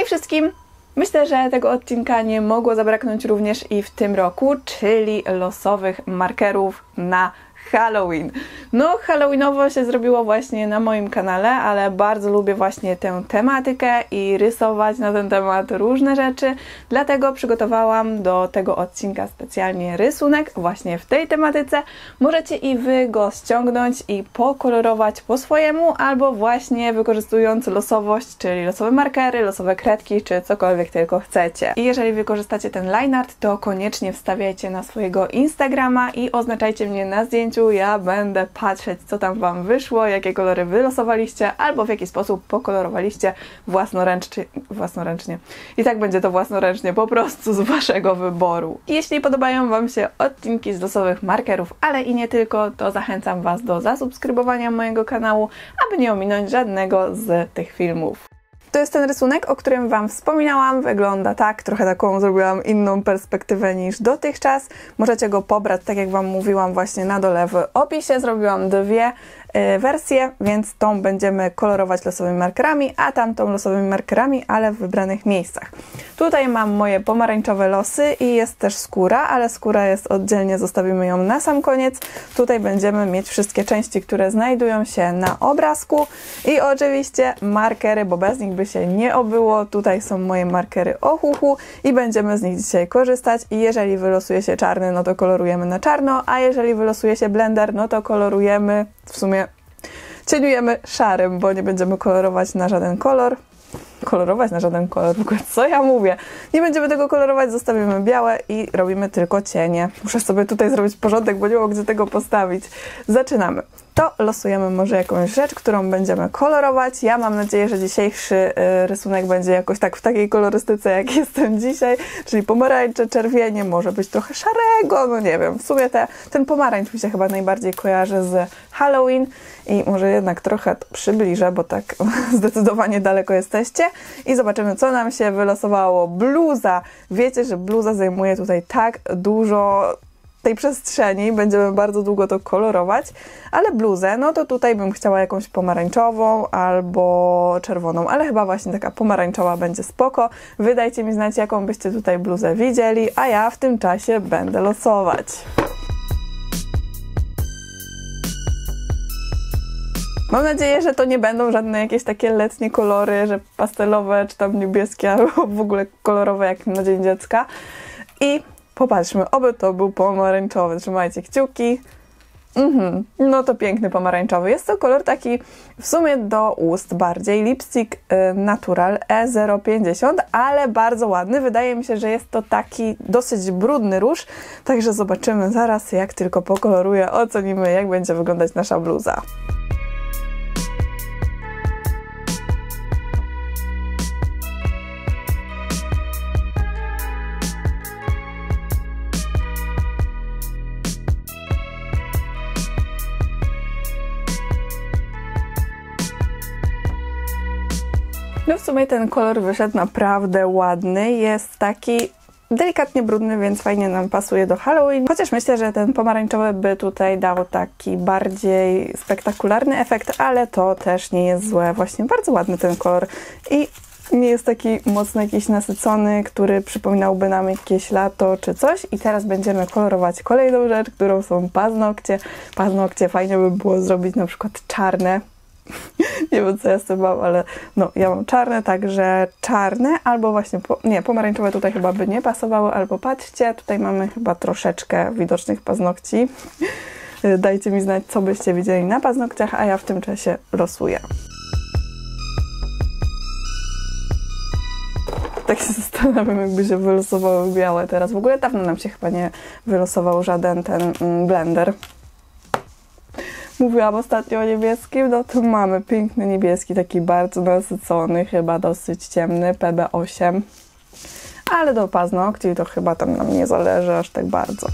wszystkim! Myślę, że tego odcinka nie mogło zabraknąć również i w tym roku, czyli losowych markerów na Halloween. No, halloweenowo się zrobiło właśnie na moim kanale, ale bardzo lubię właśnie tę tematykę i rysować na ten temat różne rzeczy, dlatego przygotowałam do tego odcinka specjalnie rysunek właśnie w tej tematyce. Możecie i Wy go ściągnąć i pokolorować po swojemu, albo właśnie wykorzystując losowość, czyli losowe markery, losowe kredki, czy cokolwiek tylko chcecie. I jeżeli wykorzystacie ten line art, to koniecznie wstawiajcie na swojego Instagrama i oznaczajcie mnie na zdjęciu. Ja będę patrzeć, co tam Wam wyszło, jakie kolory wylosowaliście, albo w jaki sposób pokolorowaliście własnoręcznie. I tak będzie to własnoręcznie, po prostu z Waszego wyboru. I jeśli podobają Wam się odcinki z losowych markerów, ale i nie tylko, to zachęcam Was do zasubskrybowania mojego kanału, aby nie ominąć żadnego z tych filmów. To jest ten rysunek, o którym Wam wspominałam. Wygląda tak, trochę taką zrobiłam inną perspektywę niż dotychczas. Możecie go pobrać, tak jak Wam mówiłam właśnie na dole w opisie. Zrobiłam dwie wersje, więc tą będziemy kolorować losowymi markerami, a tamtą losowymi markerami, ale w wybranych miejscach. Tutaj mam moje pomarańczowe losy i jest też skóra, ale skóra jest oddzielnie, zostawimy ją na sam koniec. Tutaj będziemy mieć wszystkie części, które znajdują się na obrazku i oczywiście markery, bo bez nich by się nie obyło. Tutaj są moje markery Ohuhu i będziemy z nich dzisiaj korzystać. I jeżeli wylosuje się czarny, no to kolorujemy na czarno, a jeżeli wylosuje się blender, no to kolorujemy, w sumie cieniujemy szarym, bo nie będziemy kolorować na żaden kolor. W ogóle co ja mówię? Nie będziemy tego kolorować, zostawimy białe i robimy tylko cienie. Muszę sobie tutaj zrobić porządek, bo nie mam gdzie tego postawić. Zaczynamy. To losujemy może jakąś rzecz, którą będziemy kolorować. Ja mam nadzieję, że dzisiejszy rysunek będzie jakoś tak w takiej kolorystyce, jak jestem dzisiaj, czyli pomarańcze, czerwienie, może być trochę szarego, no nie wiem. W sumie ten pomarańcz mi się chyba najbardziej kojarzy z Halloween i może jednak trochę to przybliżę, bo tak zdecydowanie daleko jesteście. I zobaczymy, co nam się wylosowało. Bluza. Wiecie, że bluza zajmuje tutaj tak dużo tej przestrzeni, będziemy bardzo długo to kolorować, ale bluzę, no to tutaj bym chciała jakąś pomarańczową albo czerwoną, ale chyba właśnie taka pomarańczowa będzie spoko. Wydajcie mi znać, jaką byście tutaj bluzę widzieli, a ja w tym czasie będę losować. Mam nadzieję, że to nie będą żadne jakieś takie letnie kolory, że pastelowe, czy tam niebieskie, albo w ogóle kolorowe jak na Dzień Dziecka. I popatrzmy, oby to był pomarańczowy. Trzymajcie kciuki. No to piękny pomarańczowy. Jest to kolor taki w sumie do ust bardziej. Lipstick Natural E050, ale bardzo ładny. Wydaje mi się, że jest to taki dosyć brudny róż. Także zobaczymy zaraz, jak tylko pokoloruję, ocenimy, jak będzie wyglądać nasza bluza. No w sumie ten kolor wyszedł naprawdę ładny, jest taki delikatnie brudny, więc fajnie nam pasuje do Halloween. Chociaż myślę, że ten pomarańczowy by tutaj dał taki bardziej spektakularny efekt, ale to też nie jest złe. Właśnie bardzo ładny ten kolor i nie jest taki mocno jakiś nasycony, który przypominałby nam jakieś lato czy coś. I teraz będziemy kolorować kolejną rzecz, którą są paznokcie. Paznokcie fajnie by było zrobić na przykład czarne. Nie wiem, co ja z tym mam, ale no, ja mam czarne, także czarne, albo właśnie, pomarańczowe tutaj chyba by nie pasowały, albo patrzcie, tutaj mamy chyba troszeczkę widocznych paznokci. Dajcie mi znać, co byście widzieli na paznokciach, a ja w tym czasie losuję. Tak się zastanawiam, jakby się wylosowały białe teraz. W ogóle dawno nam się chyba nie wylosował żaden ten blender. Mówiłam ostatnio o niebieskim, no to mamy piękny niebieski, taki bardzo nasycony, chyba dosyć ciemny, PB8. Ale do paznokci to chyba tam nam nie zależy aż tak bardzo.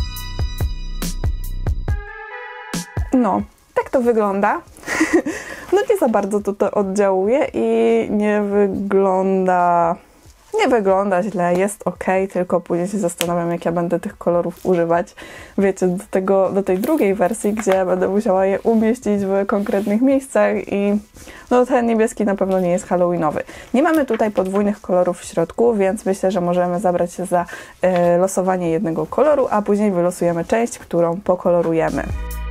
No, tak to wygląda. No nie za bardzo to oddziałuje i nie wygląda nie wygląda źle, jest ok, tylko później się zastanawiam, jak ja będę tych kolorów używać. Wiecie, do tej drugiej wersji, gdzie będę musiała je umieścić w konkretnych miejscach i no ten niebieski na pewno nie jest halloweenowy. Nie mamy tutaj podwójnych kolorów w środku, więc myślę, że możemy zabrać się za losowanie jednego koloru, a później wylosujemy część, którą pokolorujemy.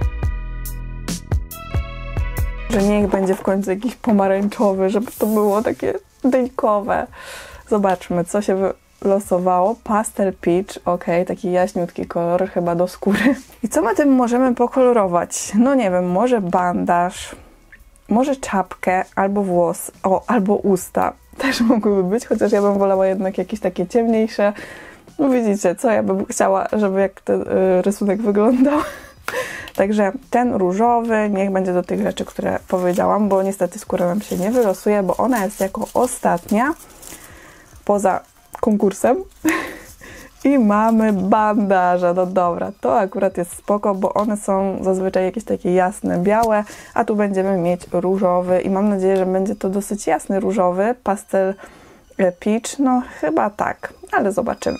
Że niech będzie w końcu jakiś pomarańczowy, żeby to było takie dejkowe. Zobaczmy, co się wylosowało. Pastel Peach, ok, taki jaśniutki kolor, chyba do skóry. I co my tym możemy pokolorować? No nie wiem, może bandaż, może czapkę, albo włos, albo usta. Też mogłyby być, chociaż ja bym wolała jednak jakieś takie ciemniejsze. No widzicie, co ja bym chciała, żeby jak ten rysunek wyglądał. Także ten różowy niech będzie do tych rzeczy, które powiedziałam, bo niestety skóra nam się nie wylosuje, bo ona jest jako ostatnia poza konkursem. I mamy bandaże. No dobra, to akurat jest spoko, bo one są zazwyczaj jakieś takie jasne, białe, a tu będziemy mieć różowy i mam nadzieję, że będzie to dosyć jasny różowy, pastel peach, no chyba tak, ale zobaczymy.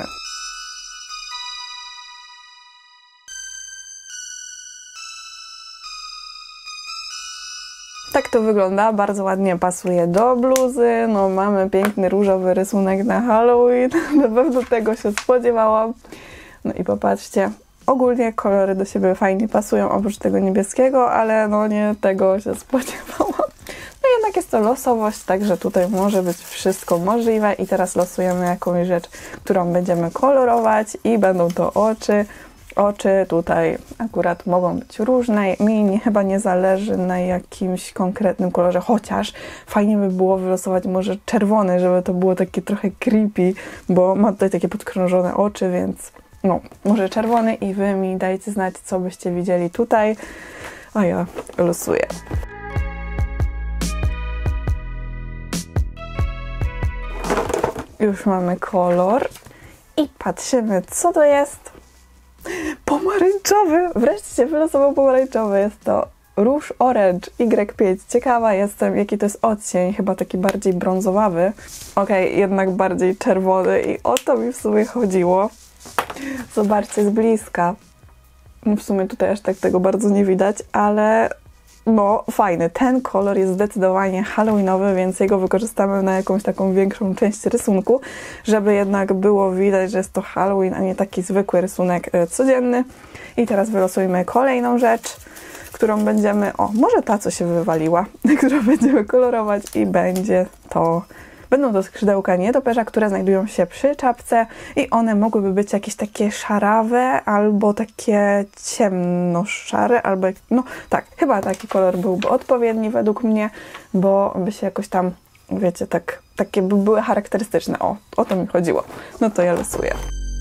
Tak to wygląda, bardzo ładnie pasuje do bluzy, no mamy piękny różowy rysunek na Halloween, na pewno tego się spodziewałam. No i popatrzcie, ogólnie kolory do siebie fajnie pasują, oprócz tego niebieskiego, ale no nie tego się spodziewałam. No jednak jest to losowość, także tutaj może być wszystko możliwe i teraz losujemy jakąś rzecz, którą będziemy kolorować i będą to oczy. Oczy tutaj akurat mogą być różne, mi chyba nie zależy na jakimś konkretnym kolorze, chociaż fajnie by było wylosować może czerwony, żeby to było takie trochę creepy, bo ma tutaj takie podkrążone oczy, więc no, może czerwony i wy mi dajcie znać, co byście widzieli tutaj, a ja losuję. Już mamy kolor i patrzymy, co to jest. Pomarańczowy! Wreszcie się wylosował pomarańczowy. Jest to róż Orange Y5. Ciekawa jestem, jaki to jest odcień. Chyba taki bardziej brązowawy. Okej, jednak bardziej czerwony i o to mi w sumie chodziło. Zobaczcie z bliska. W sumie tutaj aż tak tego bardzo nie widać, ale no fajny. Ten kolor jest zdecydowanie halloweenowy, więc jego wykorzystamy na jakąś taką większą część rysunku, żeby jednak było widać, że jest to Halloween, a nie taki zwykły rysunek codzienny. I teraz wylosujmy kolejną rzecz, którą będziemy, może ta, co się wywaliła, którą będziemy kolorować i będą to skrzydełka nietoperza, które znajdują się przy czapce i one mogłyby być jakieś takie szarawe albo takie ciemnoszare, albo no tak, chyba taki kolor byłby odpowiedni według mnie, bo by się jakoś tam, wiecie, takie by były charakterystyczne. O to mi chodziło. No to ja losuję.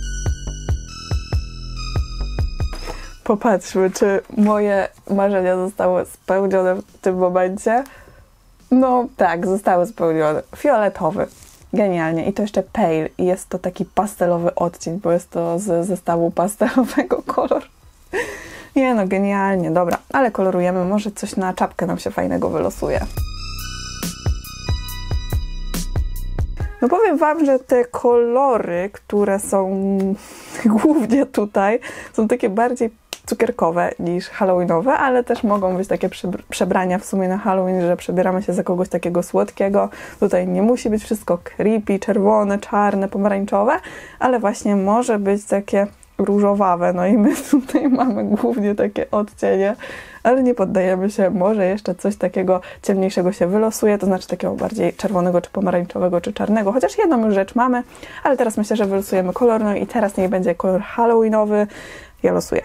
Popatrzmy, czy moje marzenia zostały spełnione w tym momencie. No tak, zostały spełnione. Fioletowy. Genialnie. I to jeszcze pale. I jest to taki pastelowy odcień, bo jest to z zestawu pastelowego kolor. Nie no, genialnie. Dobra, ale kolorujemy. Może coś na czapkę nam się fajnego wylosuje. No powiem wam, że te kolory, które są głównie tutaj, są takie bardziej cukierkowe niż halloweenowe, ale też mogą być takie przebrania w sumie na Halloween, że przebieramy się za kogoś takiego słodkiego. Tutaj nie musi być wszystko creepy, czerwone, czarne, pomarańczowe, ale właśnie może być takie różowawe. No i my tutaj mamy głównie takie odcienie, ale nie poddajemy się. Może jeszcze coś takiego ciemniejszego się wylosuje, to znaczy takiego bardziej czerwonego, czy pomarańczowego, czy czarnego. Chociaż jedną już rzecz mamy, ale teraz myślę, że wylosujemy kolor, no i teraz niech będzie kolor halloweenowy. Ja losuję.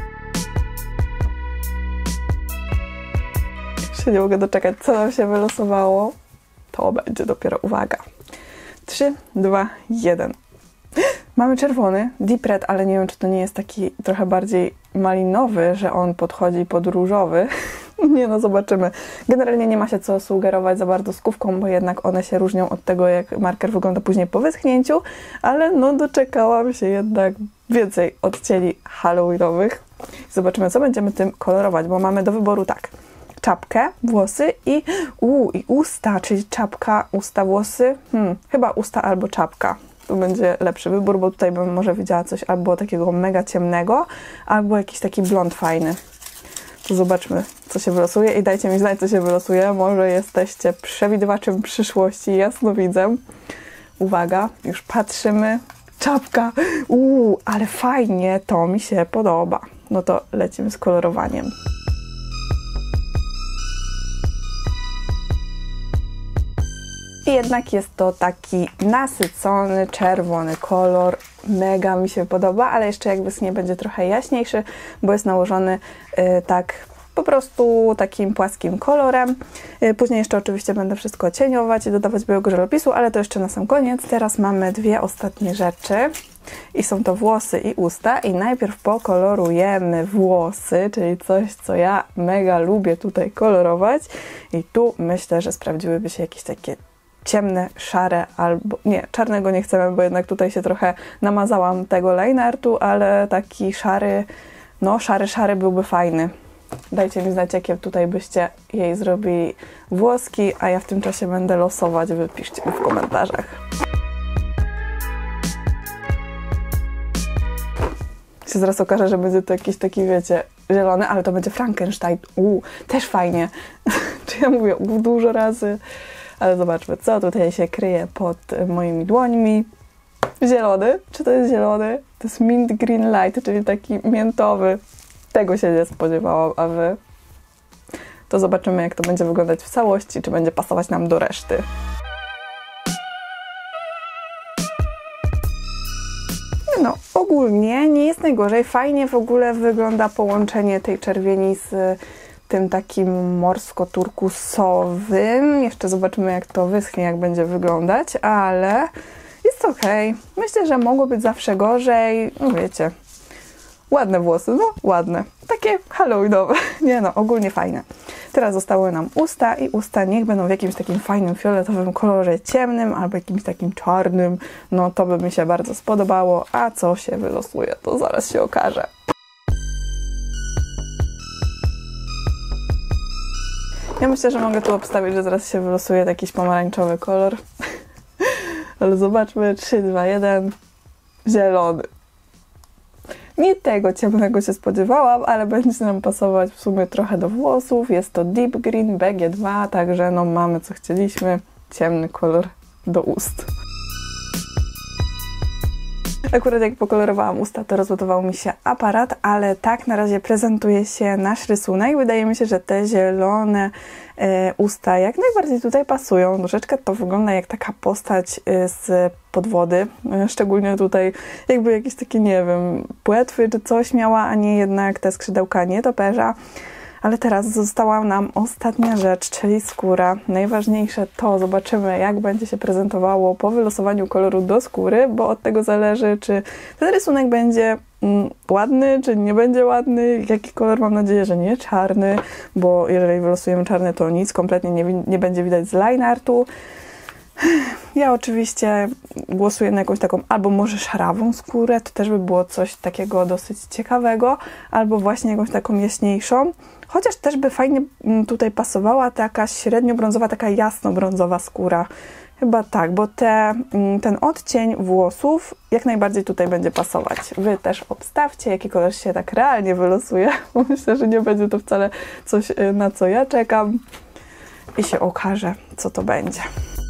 Jeszcze nie mogę doczekać, co nam się wylosowało. To będzie dopiero, uwaga. 3, 2, 1. Mamy czerwony, Deep Red, ale nie wiem, czy to nie jest taki trochę bardziej malinowy, że on podchodzi pod różowy. Nie no, zobaczymy. Generalnie nie ma się co sugerować za bardzo skówką, bo jednak one się różnią od tego, jak marker wygląda później po wyschnięciu, ale no doczekałam się jednak więcej odcieni halloweenowych. Zobaczymy, co będziemy tym kolorować, bo mamy do wyboru tak. czapkę, włosy i usta, czyli czapka, usta, włosy. Chyba usta albo czapka. To będzie lepszy wybór, bo tutaj bym może widziała coś albo takiego mega ciemnego, albo jakiś taki blond fajny. To zobaczmy, co się wylosuje i dajcie mi znać, co się wylosuje. Może jesteście przewidywaczem przyszłości, jasno widzę. Uwaga, już patrzymy. Czapka. Ale fajnie, to mi się podoba. No to lecimy z kolorowaniem. I jednak jest to taki nasycony, czerwony kolor. Mega mi się podoba, ale jeszcze jak wyschnie będzie trochę jaśniejszy, bo jest nałożony tak po prostu takim płaskim kolorem. Później jeszcze oczywiście będę wszystko cieniować i dodawać białego żelopisu, ale to jeszcze na sam koniec. Teraz mamy dwie ostatnie rzeczy i są to włosy i usta i najpierw pokolorujemy włosy, czyli coś, co ja mega lubię tutaj kolorować i tu myślę, że sprawdziłyby się jakieś takie ciemne, szare albo... Nie, czarnego nie chcemy, bo jednak tutaj się trochę namazałam tego line artu, ale taki szary, no szary byłby fajny. Dajcie mi znać, jakie tutaj byście jej zrobili włoski, a ja w tym czasie będę losować. Wypiszcie mi w komentarzach. Się zaraz okaże, że będzie to jakiś taki, wiecie, zielony, ale to będzie Frankenstein. Też fajnie. Czy ja mówię dużo razy? Ale zobaczmy, co tutaj się kryje pod moimi dłońmi. Zielony. Czy to jest zielony? To jest mint green light, czyli taki miętowy. Tego się nie spodziewałam, a wy? To zobaczymy, jak to będzie wyglądać w całości, czy będzie pasować nam do reszty. No, ogólnie nie jest najgorzej. Fajnie w ogóle wygląda połączenie tej czerwieni z tym takim morsko-turkusowym. Jeszcze zobaczymy, jak to wyschnie, jak będzie wyglądać, ale jest okej. Myślę, że mogło być zawsze gorzej. No wiecie, ładne włosy, no ładne. Takie halloweenowe. Nie no, ogólnie fajne. Teraz zostały nam usta i usta niech będą w jakimś takim fajnym fioletowym kolorze ciemnym albo jakimś takim czarnym. No to by mi się bardzo spodobało. A co się wylosuje, to zaraz się okaże. Ja myślę, że mogę tu obstawić, że zaraz się wylosuje jakiś pomarańczowy kolor. Ale zobaczmy. 3, 2, 1. Zielony. Nie tego ciemnego się spodziewałam, ale będzie nam pasować w sumie trochę do włosów. Jest to Deep Green BG2, także no mamy co chcieliśmy. Ciemny kolor do ust. Akurat jak pokolorowałam usta, to rozładował mi się aparat, ale tak na razie prezentuje się nasz rysunek. Wydaje mi się, że te zielone usta jak najbardziej tutaj pasują. Troszeczkę to wygląda jak taka postać z podwody. Szczególnie tutaj jakby jakieś takie, nie wiem, płetwy czy coś miała, a nie jednak te skrzydełka nietoperza. Ale teraz została nam ostatnia rzecz, czyli skóra. Najważniejsze to zobaczymy, jak będzie się prezentowało po wylosowaniu koloru do skóry, bo od tego zależy, czy ten rysunek będzie ładny, czy nie będzie ładny. Jaki kolor? Mam nadzieję, że nie czarny, bo jeżeli wylosujemy czarny, to nic kompletnie nie będzie widać z line artu. Ja oczywiście głosuję na jakąś taką albo może szarawą skórę, to też by było coś takiego dosyć ciekawego, albo właśnie jakąś taką jaśniejszą. Chociaż też by fajnie tutaj pasowała taka średnio brązowa, taka jasno brązowa skóra. Chyba tak, bo ten odcień włosów jak najbardziej tutaj będzie pasować. Wy też obstawcie, jaki kolor się tak realnie wylosuje, bo myślę, że nie będzie to wcale coś, na co ja czekam. I się okaże, co to będzie.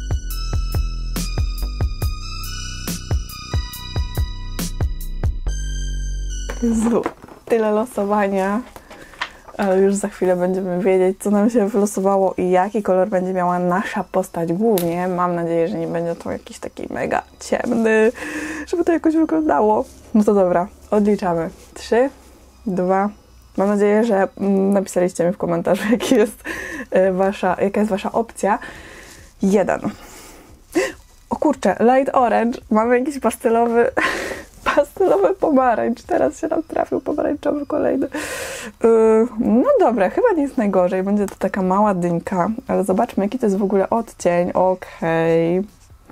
Jezu, tyle losowania, ale już za chwilę będziemy wiedzieć, co nam się wylosowało i jaki kolor będzie miała nasza postać głównie. Mam nadzieję, że nie będzie to jakiś taki mega ciemny, żeby to jakoś wyglądało. No to dobra, odliczamy. 3, 2... Mam nadzieję, że napisaliście mi w komentarzu, jaka jest wasza opcja. 1. O kurczę, light orange. Mamy jakiś pastelowy pomarańcz. Teraz się nam trafił pomarańczowy kolejny. No dobra, chyba nie jest najgorzej. Będzie to taka mała dynka, ale zobaczmy, jaki to jest w ogóle odcień. Okej.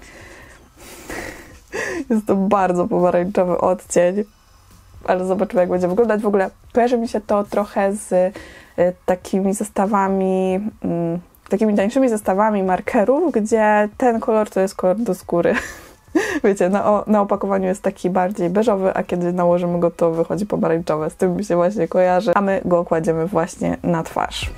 Jest to bardzo pomarańczowy odcień. Ale zobaczymy, jak będzie wyglądać. W ogóle kojarzy mi się to trochę z takimi zestawami, takimi tańszymi zestawami markerów, gdzie ten kolor to jest kolor do skóry. Wiecie, na opakowaniu jest taki bardziej beżowy, a kiedy nałożymy go, to wychodzi pomarańczowe. Z tym mi się właśnie kojarzy, a my go kładziemy właśnie na twarz.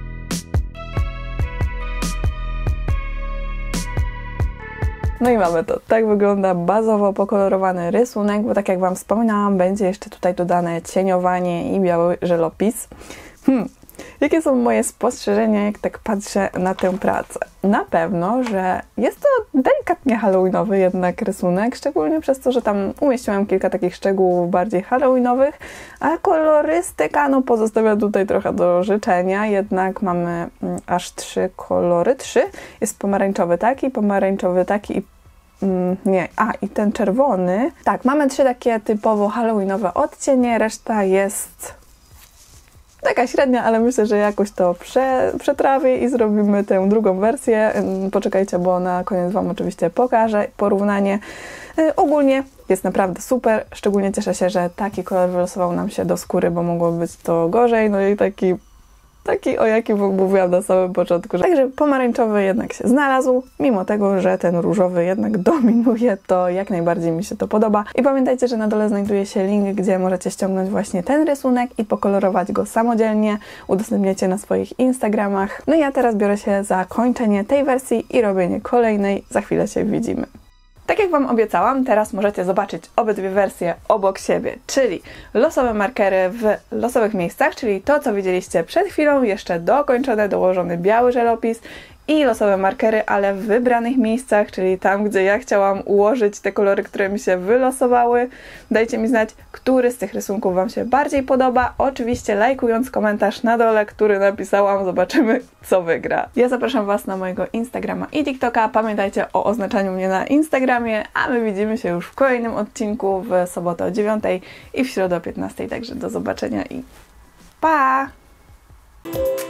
No i mamy to. Tak wygląda bazowo pokolorowany rysunek, bo tak jak Wam wspominałam, będzie jeszcze tutaj dodane cieniowanie i biały żelopis. Jakie są moje spostrzeżenia, jak tak patrzę na tę pracę? Na pewno, że jest to delikatnie halloweenowy jednak rysunek, szczególnie przez to, że tam umieściłam kilka takich szczegółów bardziej halloweenowych, a kolorystyka no pozostawia tutaj trochę do życzenia, jednak mamy aż 3 kolory, 3. Jest pomarańczowy taki i i ten czerwony. Tak, mamy 3 takie typowo halloweenowe odcienie, reszta jest taka średnia, ale myślę, że jakoś to przetrawię i zrobimy tę drugą wersję. Poczekajcie, bo na koniec Wam oczywiście pokażę porównanie. Ogólnie jest naprawdę super, szczególnie cieszę się, że taki kolor wylosował nam się do skóry, bo mogło być to gorzej, no i taki o jakim mówiłam na samym początku. Także pomarańczowy jednak się znalazł, mimo tego, że ten różowy jednak dominuje, to jak najbardziej mi się to podoba. I pamiętajcie, że na dole znajduje się link, gdzie możecie ściągnąć właśnie ten rysunek i pokolorować go samodzielnie. Udostępniacie na swoich Instagramach. No i ja teraz biorę się za kończenie tej wersji i robienie kolejnej. Za chwilę się widzimy. Tak jak Wam obiecałam, teraz możecie zobaczyć obydwie wersje obok siebie, czyli losowe markery w losowych miejscach, czyli to, co widzieliście przed chwilą, jeszcze dokończone, dołożony biały żelopis i losowe markery, ale w wybranych miejscach, czyli tam, gdzie ja chciałam ułożyć te kolory, które mi się wylosowały. Dajcie mi znać, który z tych rysunków Wam się bardziej podoba. Oczywiście lajkując komentarz na dole, który napisałam, zobaczymy, co wygra. Ja zapraszam Was na mojego Instagrama i TikToka. Pamiętajcie o oznaczaniu mnie na Instagramie, a my widzimy się już w kolejnym odcinku w sobotę o 9 i w środę o 15. Także do zobaczenia i pa!